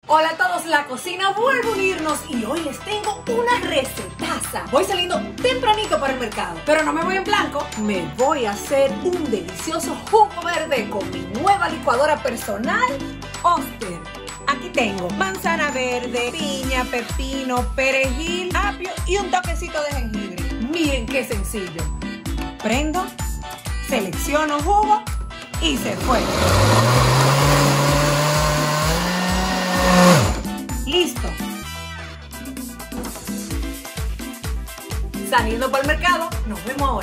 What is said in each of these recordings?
Hola a todos, la cocina vuelve a unirnos y hoy les tengo una recetaza. Voy saliendo tempranito para el mercado, pero no me voy en blanco. Me voy a hacer un delicioso jugo verde con mi nueva licuadora personal, Oster. Aquí tengo manzana verde, piña, pepino, perejil, apio y un toquecito de jengibre. Miren qué sencillo. Prendo, selecciono jugo y se fue. Listo. Saliendo para el mercado, nos vemos ahora.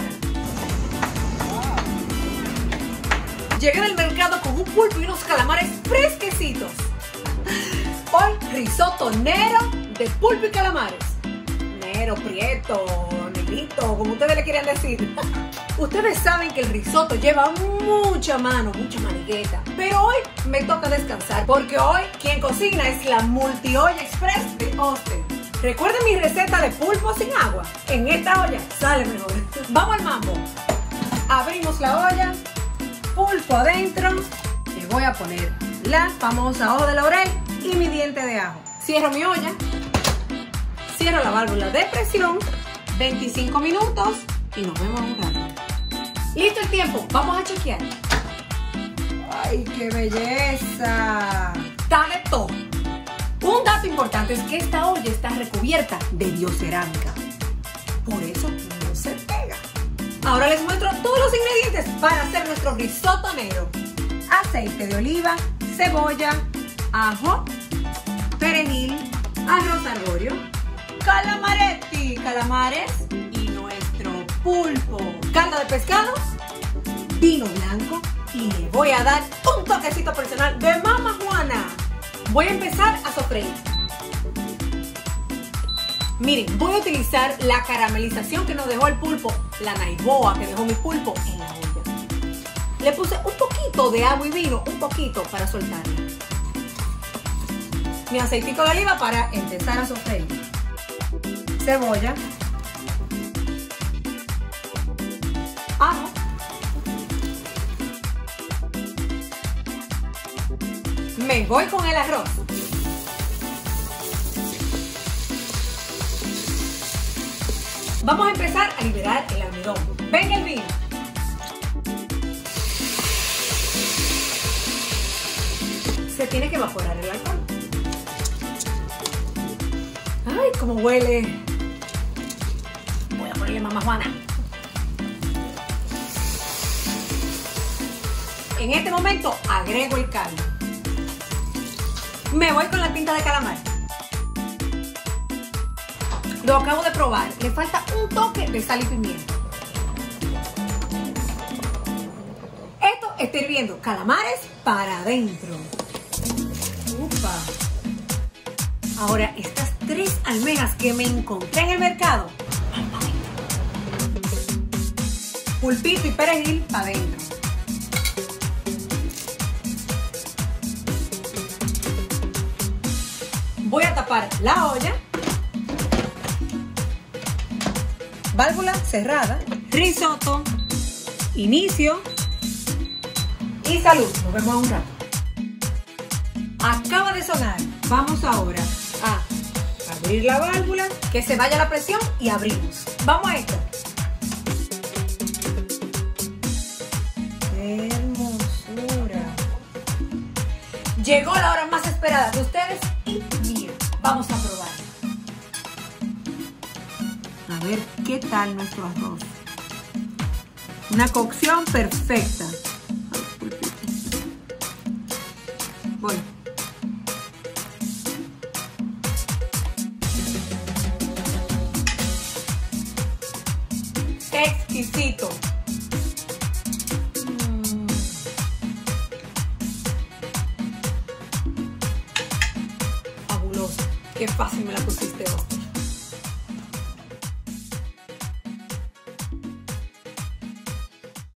Llegué del mercado con un pulpo y unos calamares fresquecitos. Hoy risotto nero de pulpo y calamares. Nero, prieto, negrito, como ustedes le quieran decir. Ustedes saben que el risotto lleva mucha mano, mucha manigueta. Pero hoy me toca descansar porque hoy quien cocina es la multiolla express de Oster. Recuerden mi receta de pulpo sin agua. En esta olla sale mejor. Vamos al mambo. Abrimos la olla, pulpo adentro. Le voy a poner la famosa hoja de laurel y mi diente de ajo. Cierro mi olla. Cierro la válvula de presión. 25 minutos y nos vemos un rato. Listo el tiempo, vamos a chequear. ¡Ay, qué belleza! Está de todo. Un dato importante es que esta olla está recubierta de biocerámica. Por eso no se pega. Ahora les muestro todos los ingredientes para hacer nuestro risotto negro. Aceite de oliva, cebolla, ajo, perejil, arroz arbóreo, calamaretti, calamares y nuestro pulpo, caldo de pescado, vino blanco y le voy a dar un toquecito personal de Mama Juana. Voy a empezar a sofreír. Miren, voy a utilizar la caramelización que nos dejó el pulpo, la naiboa que dejó mi pulpo en la olla. Le puse un poquito de agua y vino, un poquito para soltarla. Mi aceitito de oliva para empezar a sofreír. Cebolla, ajo, me voy con el arroz. Vamos a empezar a liberar el almidón. Venga el vino. Se tiene que evaporar el alcohol. Ay, cómo huele. Voy a ponerle Mama Juana. En este momento agrego el caldo. Me voy con la tinta de calamar. Lo acabo de probar. Le falta un toque de sal y pimienta. Esto está hirviendo. Calamares para adentro. Upa. Ahora estas 3 almejas que me encontré en el mercado. Pulpito y perejil para adentro. Voy a tapar la olla. Válvula cerrada. Risotto. Inicio. Y salud. Nos vemos a un rato. Acaba de sonar. Vamos ahora a abrir la válvula. Que se vaya la presión y abrimos. Vamos a esto. ¡Qué hermosura! Llegó la hora más esperada de ustedes y mía. Vamos a probar. A ver qué tal nuestro arroz. Una cocción perfecta. Voy. Exquisito. Fabuloso. Qué fácil me la pusiste, Oster.